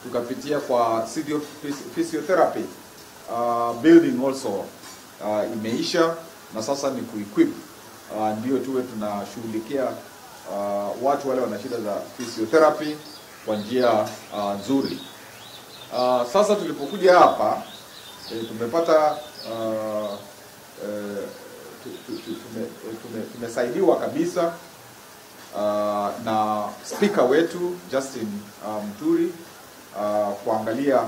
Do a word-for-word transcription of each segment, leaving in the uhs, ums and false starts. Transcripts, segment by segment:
tukapitia kwa physiotherapy uh, building also uh, imeisha, na sasa ni kuequip uh, ndio tuwe tunashughulikia uh, watu wale wana shida za physiotherapy kwa njia uh, nzuri. Uh, sasa tulipokuja hapa e, tumepata uh, e, tumesaidiwa tume, tume kabisa uh, na speaker wetu Justin uh, Muturi uh, kuangalia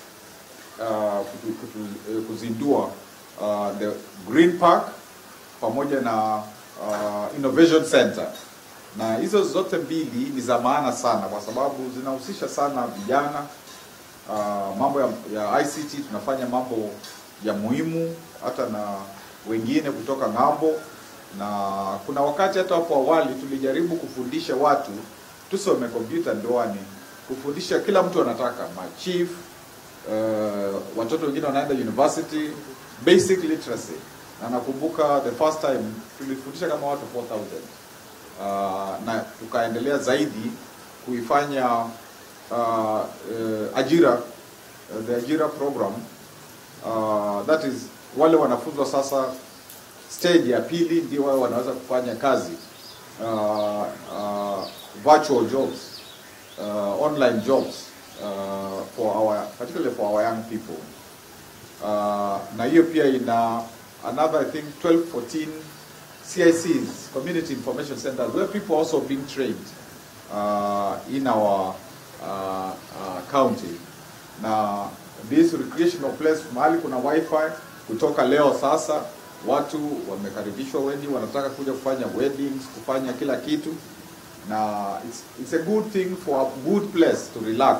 uh, kutu, kutu, kuzindua uh, the Green Park pamoja na uh, Innovation Center, na hizo zote mbili ni za maana sana kwa sababu zinahusisha sana vijana. Uh, mambo ya, ya I C T tunafanya mambo ya muhimu hata na wengine kutoka ng'ambo, na kuna wakati hata hapo awali tulijaribu kufundisha watu tusome kompyuta ndoani, kufundisha kila mtu anataka ma chief uh, watoto wengine wanaenda university, basic literacy, na nakumbuka the first time tulifundisha kama watu four thousand uh, na tukaendelea zaidi kuifanya Uh, uh, ajira uh, the ajira program uh, that is wale wanafunzwa sasa stage ya pili ndio wao wanaweza kufanya kazi uh, uh, virtual jobs, uh, online jobs uh, for our particularly for our young people uh, na hiyo pia ina another I think twelve fourteen C I Cs, community information centers, where people are also being trained uh, in our Uh, uh, county. Na this recreational place mahali kuna wifi kutoka leo sasa, watu wamekaribishwa wengi, wanataka kuja kufanya weddings, kufanya kila kitu, na it's, it's a good thing for a good place to relax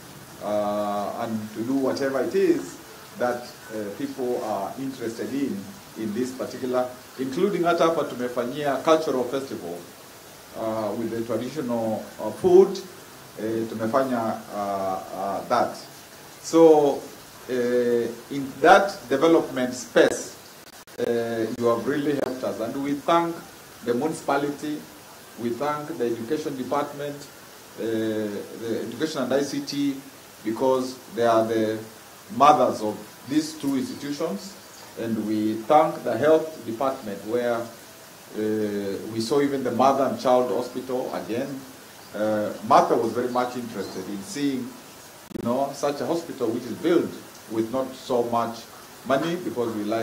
uh, and to do whatever it is that uh, people are interested in in this particular, including hata hapa tumefanyia cultural festival uh, with the traditional uh, food. Uh, tumefanya uh, uh, that. So uh, in that development space uh, you have really helped us, and we thank the municipality, we thank the education department, uh, the education and I C T, because they are the mothers of these two institutions, and we thank the health department where uh, we saw even the mother and child hospital again. Uh, Martha was very much interested in seeing, you know, such a hospital which is built with not so much money, because we like